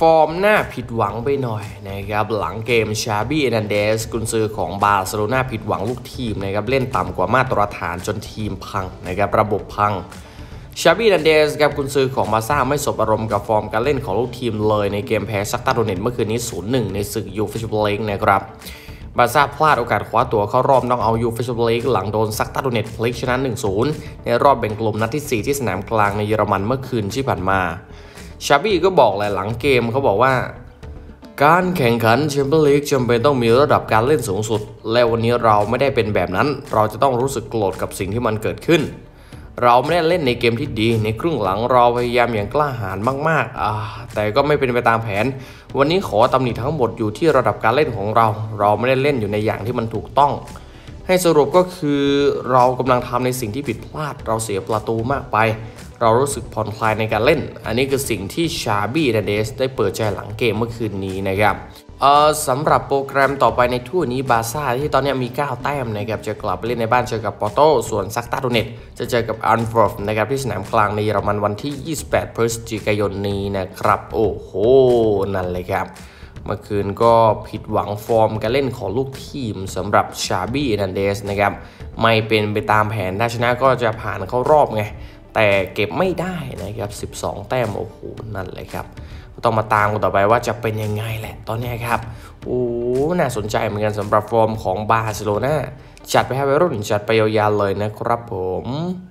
อร์มน่าผิดหวังไปหน่อยนะครับหลังเกมชาบี้ เอร์นันเดสกุนซือของบาร์เซโลนาผิดหวังลูกทีมนะครับเล่นต่ำกว่ามาตรฐานจนทีมพังนะครับระบบพังชาบี้ เอร์นันเดสครับกุนซือของบาร์ซ่าไม่สบอารมณ์กับฟอร์มการเล่นของลูกทีมเลยในเกมแพ้ซักตาโดเนตเมื่อคืนนี้ 0-1 ในศึกยูฟ่าแชมเปี้ยนลีกนะครับบาร์ซ่าพลาดโอกาสคว้าตัวเข้ารอบน็อกเอาท์ยูฟ่าแชมเปี้ยนลีกหลังโดนซักตาโดเนตพลิกชนะ 1-0 ในรอบแบ่งกลุ่มนัดที่ 4 ที่สนามกลางในเยอรมันเมื่อคืนที่ผ่านมาชาบี้ก็บอกหลังเกมเขาบอกว่าการแข่งขันแชมเปี้ยนลีกจำเป็นต้องมีระดับการเล่นสูงสุดและวันนี้เราไม่ได้เป็นแบบนั้นเราจะต้องรู้สึกโกรธกับสิ่งที่มันเกิดขึ้นเราไม่ได้เล่นในเกมที่ดีในครึ่งหลังเราพยายามอย่างกล้าหาญมากๆแต่ก็ไม่เป็นไปตามแผนวันนี้ขอตำหนิทั้งหมดอยู่ที่ระดับการเล่นของเราไม่ได้เล่นอยู่ในอย่างที่มันถูกต้องให้สรุปก็คือเรากำลังทำในสิ่งที่ผิดพลาดเราเสียประตูมากไปเรารู้สึกผ่อนคลายในการเล่นอันนี้คือสิ่งที่ชาบี้ เอร์นันเดสได้เปิดใจหลังเกมเมื่อคืนนี้นะครับสำหรับโปรแกรมต่อไปในทั่วนี้บาร์ซ่าที่ตอนนี้มี9แต้มนะครับจะกลับไปเล่นในบ้านเจอกับปอร์โตส่วนซักตาโดเนตจะเจอกับอันฟอร์ฟนะครับที่สนามกลางในเยอรมันวันที่28พฤศจิกายนนี้นะครับโอ้โหนั่นเลยครับเมื่อคืนก็ผิดหวังฟอร์มการเล่นของลูกทีมสำหรับชาบี้ เอร์นันเดสนะครับไม่เป็นไปตามแผนถ้าชนะก็จะผ่านเข้ารอบไงแต่เก็บไม่ได้นะครับ12แต้มโอ้โหนั่นเลยครับต้องมาตามกันต่อไปว่าจะเป็นยังไงแหละตอนนี้ครับโอ้น่าสนใจเหมือนกันสำหรับฟอร์มของบาร์เซโลนาจัดไปให้วัยรุ่นจัดไปยาวๆเลยนะครับผม